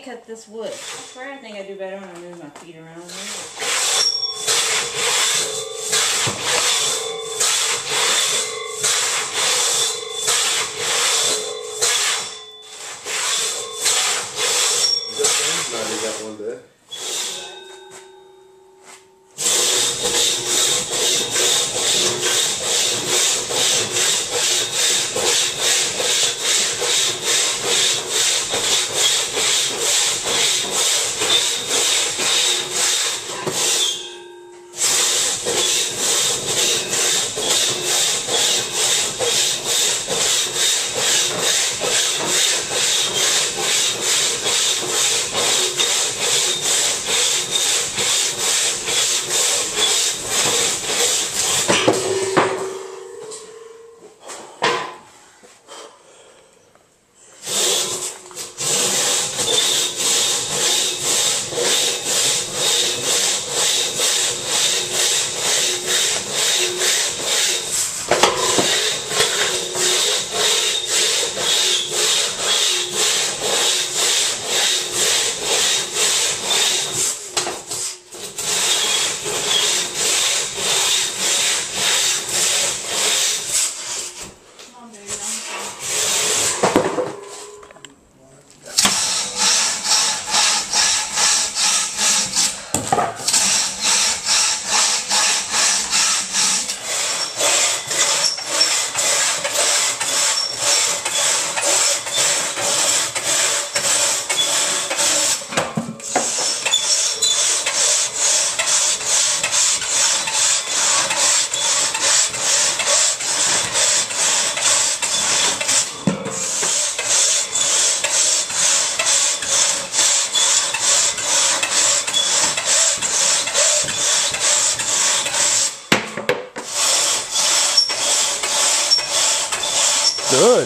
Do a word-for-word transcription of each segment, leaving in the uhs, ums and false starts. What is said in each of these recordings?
can't cut this wood. I swear I think I do better when I move my feet around. You got one there. Good.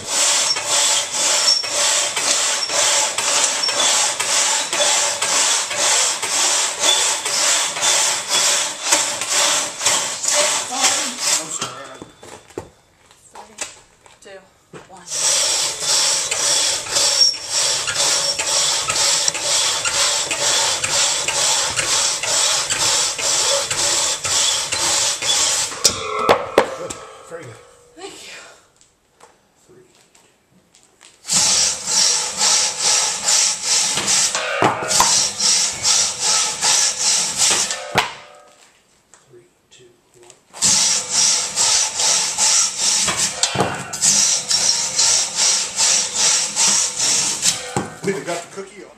We got the cookie on.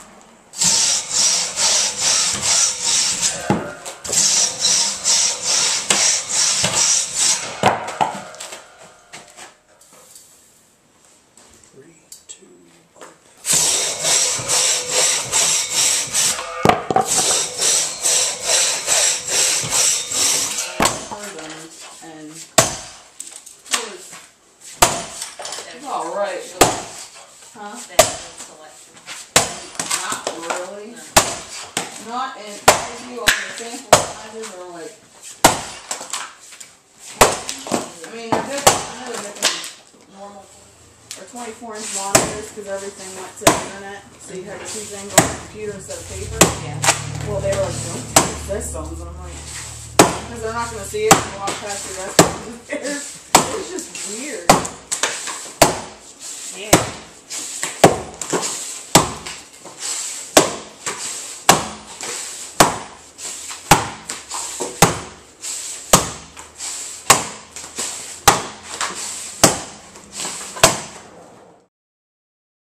Three, two, one. And it's all right. Huh? Not really. No. Not in you on the sample sizes are like. I mean, they're good. I know they're making normal or twenty-four inch monitors because everything went to the internet. So you had two things on the computer instead of paper. Yeah. Well, they were like, don't use this on. And I'm like, because they're not going to see it and walk past the rest of the It's just weird. Yeah.